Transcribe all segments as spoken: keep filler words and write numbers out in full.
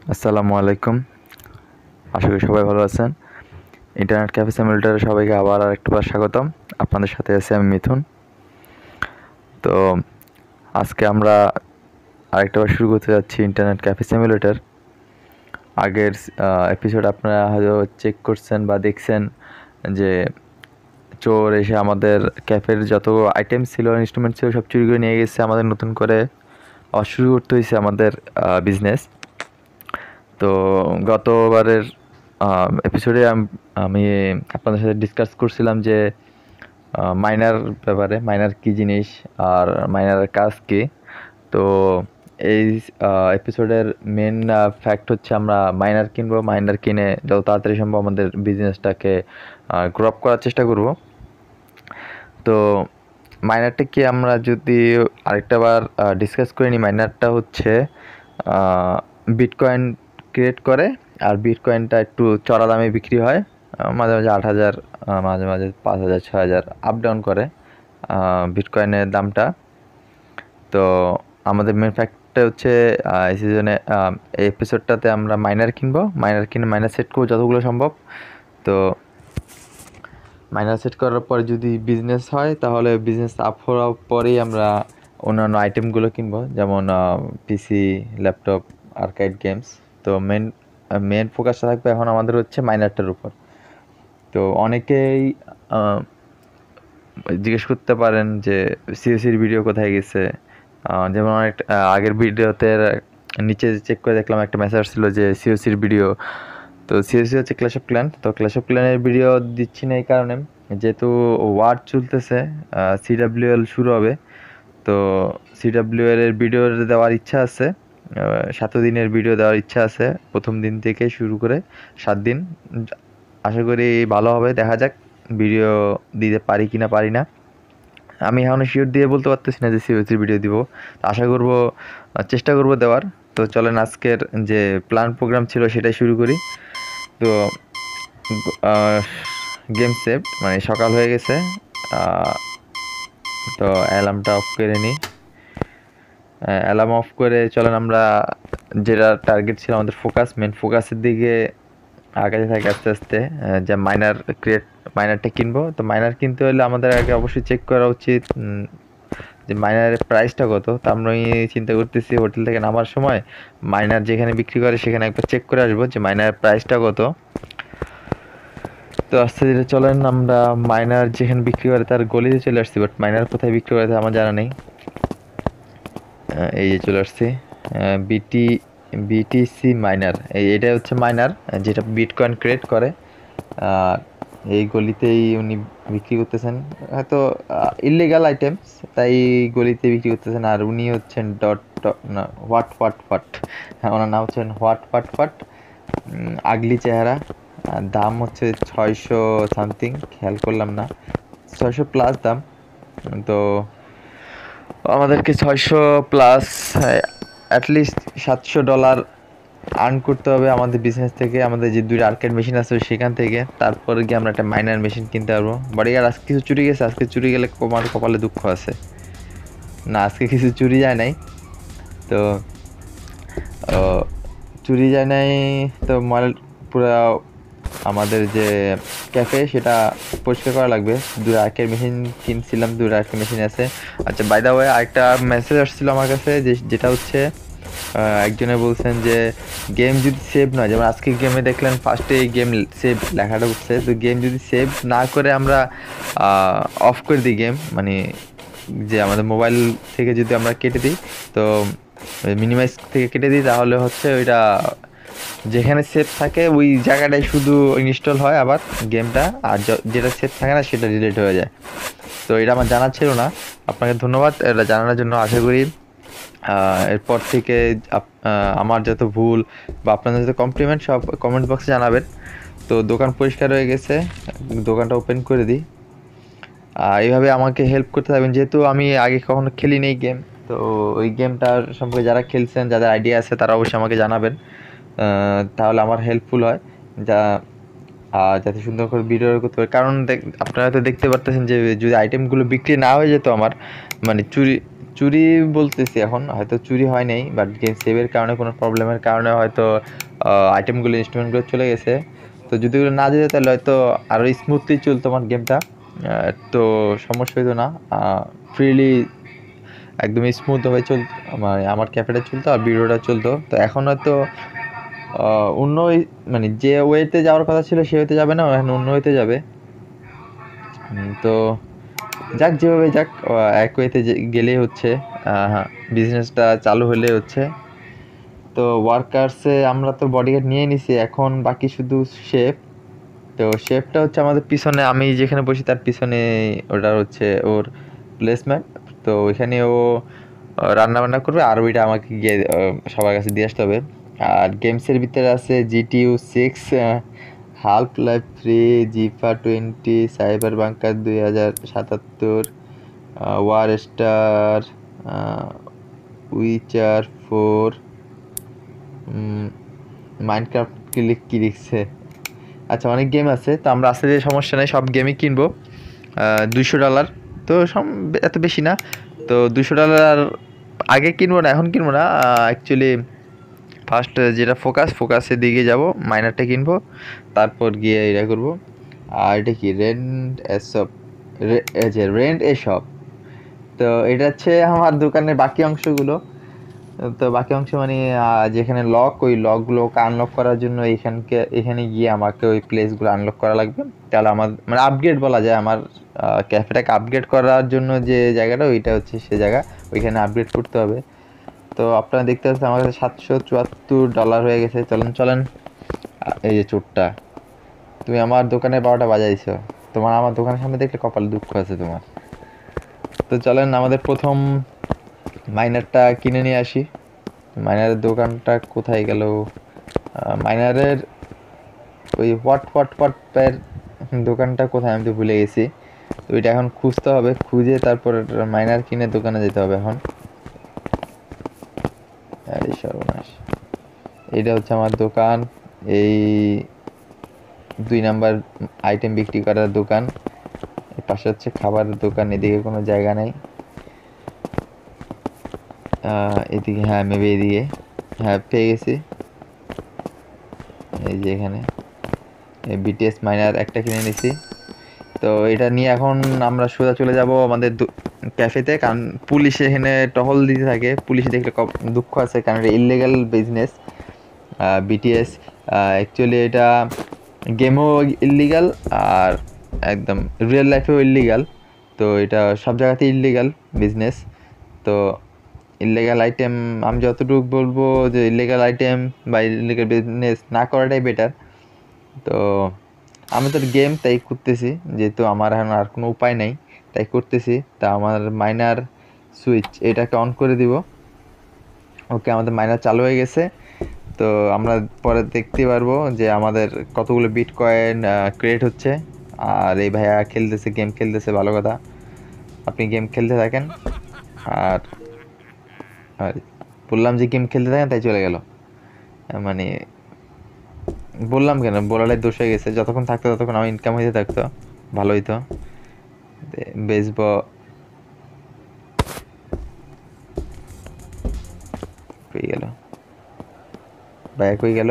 আসসালামু আলাইকুম। আশা করি সবাই ভালো আছেন। ইন্টারনেট ক্যাফে সিমুলেটরে সবাইকে আবার আরেকটাবার স্বাগতম। আপনাদের সাথে আছি আমি মিথুন। তো আজকে আমরা আরেকটাবার শুরু করতে যাচ্ছি ইন্টারনেট ক্যাফে সিমুলেটর। আগের এপিসোড আপনারা হয়তো চেক করছেন বা দেখছেন যে চোর এসে আমাদের ক্যাফের যত আইটেম ছিল, ইনস্ট্রুমেন্ট ছিল সব চুরি করে নিয়ে গেছে। আমাদের নতুন করে আবার শুরু করতে হয়েছে আমাদের বিজনেস। তো গতবারের এপিসোডে আমি আপনাদের সাথে ডিসকাস করছিলাম যে মাইনার ব্যাপারে, মাইনার কী জিনিস আর মাইনারের কাজ কী। তো এই এপিসোডের মেন ফ্যাক্ট হচ্ছে আমরা মাইনার কিনবো। মাইনার কিনে যত তাড়াতাড়ি সম্ভব আমাদের বিজনেসটাকে গ্রো আপ করার চেষ্টা করব। তো মাইনারটা কি আমরা যদি আরেকটা বার ডিসকাস করে নিই, মাইনারটা হচ্ছে বিটকয়েন ক্রিয়েট করে, আর বিটকয়েনটা একটু চড়া দামে বিক্রি হয়, মাঝে মাঝে আট হাজার মাঝে মাঝে পাঁচ হাজার ছয় হাজার আপ ডাউন করে বিটকয়েনের দামটা। তো আমাদের মেন ফ্যাক্টটা হচ্ছে এই সিজনে এই এপিসোডটাতে আমরা মাইনার কিনবো, মাইনার কিনে মাইনার সেট করবো যতগুলো সম্ভব। তো মাইনার সেট করার পরে যদি বিজনেস হয় তাহলে বিজনেস আপ হওয়ার পরেই আমরা অন্যান্য আইটেমগুলো কিনবো, যেমন পিসি, ল্যাপটপ, আর্কাইড গেমস। তো মেন মেন ফোকাসটা থাকবে এখন আমাদের হচ্ছে মাইনারটার উপর। তো অনেকেই জিজ্ঞেস করতে পারেন যে সিওসির ভিডিও কোথায় গেছে। যেমন অনেক আগের ভিডিওতে নিচে চেক করে দেখলাম একটা মেসেজ ছিল যে সিওসির ভিডিও। তো সিওসি হচ্ছে ক্ল্যাশ অফ ক্ল্যান। তো ক্ল্যাশ অফ ক্ল্যানের ভিডিও দিচ্ছি না এই কারণে, যেহেতু ওয়ার্ড চলতেছে, সিডাব্লিউএল শুরু হবে। তো সিডাব্লিউএল এর ভিডিও দেওয়ার ইচ্ছা আছে, সাত দিনের ভিডিও দেওয়ার ইচ্ছা আছে, প্রথম দিন থেকে শুরু করে সাত দিন। আশা করি ভালো হবে, দেখা যাক ভিডিও দিতে পারি কি না পারি না। আমি এখনও শিওর দিয়ে বলতে পারতেছি না যে সিওসির ভিডিও দিব, আশা করব, চেষ্টা করব দেওয়ার। তো চলেন আজকের যে প্ল্যান প্রোগ্রাম ছিল সেটাই শুরু করি। তো গেম সেভ, মানে সকাল হয়ে গেছে। তো অ্যালার্মটা অফ করে নিই। অ্যালার্ম অফ করে চলেন আমরা যেটা টার্গেট ছিল আমাদের ফোকাস, মেন ফোকাসের দিকে আগাতে থাকি আস্তে আস্তে। যে মাইনার ক্রিয়েট মাইনারটা কিনবো। তো মাইনার কিনতে হলে আমাদের আগে অবশ্যই চেক করা উচিত যে মাইনারের প্রাইসটা কত। তো আমরা চিন্তা করতেছি হোটেল থেকে নামার সময় মাইনার যেখানে বিক্রি করে সেখানে একবার চেক করে আসবো যে মাইনারের প্রাইসটা কত। তো আস্তে ধীরে চলেন আমরা মাইনার যেখানে বিক্রি করে তার গলিতে চলে আসছি, বাট মাইনার কোথায় বিক্রি করে আমার জানা নেই। এই যে চলে আসছি বিটি বিটিসি মাইনার, এই এটাই হচ্ছে মাইনার যেটা বিটকয়েন ক্রিয়েট করে। আর এই গলিতেই উনি বিক্রি করতেছেন, হয়তো ইলিগাল আইটেমস, তাই গলিতে বিক্রি করতেছেন। আর উনি হচ্ছেন ডট না হোয়াট হোয়াট হোয়াট, হ্যাঁ ওনার নাম হচ্ছেন হোয়াট হোয়াট হোয়াট। আগলি চেহারা। দাম হচ্ছে ছয়শো সামথিং, খেয়াল করলাম না, ছয়শো প্লাস দাম। তো আমাদেরকে ছয়শো প্লাস অ্যাটলিস্ট সাতশো ডলার আর্ন করতে হবে আমাদের বিজনেস থেকে, আমাদের যে দুইটা আর্কেড মেশিন আছে সেখান থেকে। তারপরে গিয়ে আমরা একটা মাইনার মেশিন কিনতে পারবো। বডিগার্ড আজকে কিছু চুরি গেছে, আজকে চুরি গেলে আমার কপালে দুঃখ আছে। না, আজকে কিছু চুরি যায় নাই। তো চুরি যায় নাই তো মাল পুরো আমাদের যে ক্যাফে সেটা পরিষ্কার করা লাগবে। দুটো আর্কেড মেশিন কিনছিলাম, দুটো আর্কেড মেশিন আছে। আচ্ছা, বাই দ্য ওয়ে আরেকটা মেসেজ আসছিল আমার কাছে, যে যেটা হচ্ছে একজনে বলছেন যে গেম যদি সেভ নয়, যেমন আজকে গেমে দেখলেন ফার্স্টে গেম সেভ লেখাটা উঠছে, তো গেম যদি সেভ না করে আমরা অফ করে দিই গেম, মানে যে আমাদের মোবাইল থেকে যদি আমরা কেটে দিই, তো মিনিমাইজ থেকে কেটে দিই, তাহলে হচ্ছে ওইটা যেখানে সেভ থাকে ওই জায়গাটায় শুধু ইনস্টল হয় আবার গেমটা, আর যেটা সেভ থাকে না সেটা ডিলিট হয়ে যায়। তো এটা আমার জানা ছিল না, আপনাকে ধন্যবাদ এটা জানানোর জন্য। আশা করি এরপর থেকে আমার যত ভুল বা আপনাদের যত কমপ্লিমেন্ট সব কমেন্ট বক্সে জানাবেন। তো দোকান পরিষ্কার হয়ে গেছে, দোকানটা ওপেন করে দিই। এইভাবে আমাকে হেল্প করতে থাকবেন, যেহেতু আমি আগে কখনো খেলি নেই গেম। তো ওই গেমটার সম্পর্কে যারা খেলছেন, যাদের আইডিয়া আছে, তারা অবশ্যই আমাকে জানাবেন, তাহলে আমার হেল্পফুল হয়, যা যাতে সুন্দর করে ভিডিও করতে পারে। কারণ আপনারা তো দেখতে পারতেছেন যে যদি আইটেমগুলো বিক্রি না হয়ে যেত আমার, মানে চুরি চুরি বলতেছি, এখন হয়তো চুরি হয় নাই, বাট গেম সেভের কারণে কোনো প্রবলেমের কারণে হয়তো আইটেমগুলো ইনস্ট্রুমেন্টগুলো চলে গেছে। তো যদি ওগুলো না যেত তাহলে হয়তো আরও স্মুথলি চলতো আমার গেমটা, তো সমস্যা হইতো না, ফ্রিলি একদম স্মুথভাবে চলতো আমার আমার ক্যাফেটা চলতো আর ভিডিওটা চলতো। তো এখন হয়তো অন্য মানে যে ওয়েতে যাওয়ার কথা ছিল সে ওয়েতে যাবে না, এখন অন্য ওয়েতে যাবে। তো যাক, যেভাবে যাক, এক ওয়েতে গেলেই হচ্ছে, বিজনেসটা চালু হলে হচ্ছে। তো ওয়ার্কার্সে আমরা তো বডিগার্ড নিয়ে নিছি, এখন বাকি শুধু শেফ। তো শেফটা হচ্ছে আমাদের পিছনে, আমি যেখানে বসি তার পিছনে ওটা হচ্ছে ওর প্লেসমেন্ট। তো ওইখানে ও রান্না বান্না করবে আর ওইটা আমাকে গিয়ে সবার কাছে দিয়ে আসতে হবে। আর গেমসের ভিতরে আছে GTA six, Half Life three, FIFA twenty, cyberpunk দুই হাজার সাতাত্তর, war star, Witcher four, Minecraft click কি লিখছে, আচ্ছা অনেক গেম আছে। তো আমরা আসতে দিয়ে সমস্যা নেই, সব গেমই কিনবো। দুইশো ডলার তো সম এত বেশি না, তো দুশো ডলার আগে কিনবো না, এখন কিনবো না। অ্যাকচুয়ালি ফার্স্ট যেটা ফোকাস ফোকাসের দিকে যাব, মাইনারটা কিনবো, তারপর গিয়ে এটা করবো। আর এটা কি রেন্ট এসব, যে রেন্ট এসব, তো এটা হচ্ছে আমার দোকানের বাকি অংশগুলো। তো বাকি অংশ মানে যেখানে লক, ওই লকগুলোকে আনলক করার জন্য এখানকে এখানে গিয়ে আমাকে ওই প্লেসগুলো আনলক করা লাগবে। তাহলে আমার মানে আপগ্রেড বলা যায়, আমার ক্যাফেটাকে আপগ্রেড করার জন্য যে জায়গাটা ওইটা হচ্ছে সে জায়গা, ওইখানে আপগ্রেড করতে হবে। তো আপনারা দেখতে পাচ্ছেন আমার কাছে সাতশো চুয়াত্তর ডলার হয়ে গেছে। চলেন চলেন, এই যে চোরটা, তুমি আমার দোকানে বারোটা বাজাইছো, তোমার আমার দোকানের সামনে দেখলে কপালে দুঃখ আছে তোমার। তো চলেন আমাদের প্রথম মাইনারটা কিনে নিয়ে আসি। মাইনারের দোকানটা কোথায় গেল, মাইনারের ওই হোয়াট হোয়াট হোয়াট প্যার দোকানটা কোথায় আমি তো ভুলে গেছি। তো ওইটা এখন খুঁজতে হবে, খুঁজে তারপর মাইনার কিনে দোকানে যেতে হবে এখন। এই সর্বনাশ, এইটা হচ্ছে আমার দোকান, এই দুই নাম্বার আইটেম বিক্রি করার দোকান, এর পাশে হচ্ছে খাবারের দোকান, এদিকে কোনো জায়গা নেই, এদিকে হ্যাঁ মেবি এদিকে, হ্যাঁ পেয়ে গেছি, এই যে এখানে বিটিএস মাইনার একটা কিনে নিছি। তো এটা নিয়ে এখন আমরা সোজা চলে যাব আমাদের ক্যাফেতে, কারণ পুলিশ এখানে টহল দিতে থাকে, পুলিশ দেখলে দুঃখ আছে, কারণ এটা ইললিগাল বিজনেস। বিটিএস অ্যাকচুয়ালি এটা গেমও ইললিগাল আর একদম রিয়েল লাইফেও ইললিগাল, তো এটা সব জায়গাতেই ইললিগাল বিজনেস। তো ইললিগাল আইটেম আমি যতটুকু বলবো যে ইললিগাল আইটেম বা ইললিগাল বিজনেস না করাটাই বেটার। তো আমি তো গেম তাই করতেছি, যেহেতু আমার এখন আর কোনো উপায় নাই তাই করতেছি। তা আমার মাইনার সুইচ এটাকে অন করে দিব। ওকে, আমাদের মাইনার চালু হয়ে গেছে। তো আমরা পরে দেখতে পারবো যে আমাদের কতগুলো বিট কয়েন ক্রিয়েট হচ্ছে। আর এই ভাইয়া খেলতেছে, গেম খেলতেছে, ভালো কথা, আপনি গেম খেলতে থাকেন। আর আর বললাম যে গেম খেলতে থাকেন, তাই চলে গেল, মানে বললাম কেন, বলাটাই দোষ হয়ে গেছে। যতক্ষণ থাকতো ততক্ষণ আমার ইনকাম হইতে থাকতো, ভালো হইতো। বেচব, কই গেল ভাইয়া, কই গেল,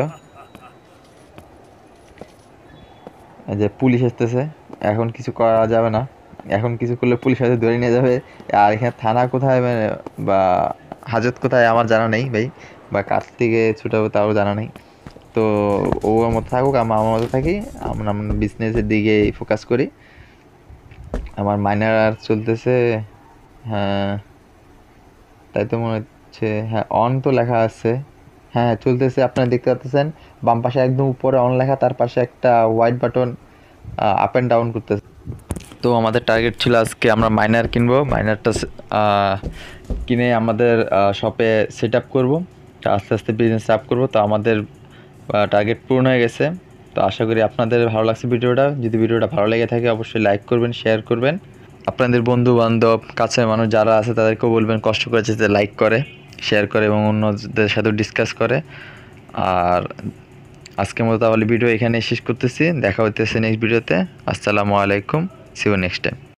যে পুলিশ আসতেছে, এখন কিছু করা যাবে না, এখন কিছু করলে পুলিশ হয়তো ধরে নিয়ে যাবে। আর এখানে থানা কোথায় মানে বা হাজত কোথায় আমার জানা নেই ভাই, বা কার থেকে ছুটাবো তাও জানা নেই। তো ও আমার মতো থাকুক, আমরা আমার মতো থাকি, আমরা আমরা বিজনেসের দিকে ফোকাস করি। আমার মাইনার আর চলতেছে, হ্যাঁ তাই তো মনে হচ্ছে, হ্যাঁ অন তো লেখা আছে, হ্যাঁ চলতেছে, আপনারা দেখতে পাচ্ছেন বাম পাশে একদম উপরে অন লেখা, তার পাশে একটা white button up and down করতেছে। তো আমাদের টার্গেট ছিল আজকে আমরা মাইনার কিনবো, মাইনারটা কিনে আমাদের শপে সেট আপ করবো, আস্তে আস্তে বিজনেস আপ করবো। তো আমাদের টার্গেট পূরণ হয়ে গেছে। তো আশা করি আপনাদের ভালো লাগছে ভিডিওটা। যদি ভিডিওটা ভালো লেগে থাকে অবশ্যই লাইক করবেন, শেয়ার করবেন, আপনাদের বন্ধু বান্ধব কাছের মানুষ যারা আছে তাদেরকেও বলবেন কষ্ট করে যাতে লাইক করে, শেয়ার করে এবং অন্যদের সাথেও ডিসকাস করে। আর আজকের মতো তাহলে ভিডিও এখানে শেষ করতেছি, দেখা হইতেছে নেক্সট ভিডিওতে। আসসালামু আলাইকুম, সি ইউ নেক্সট টাইম।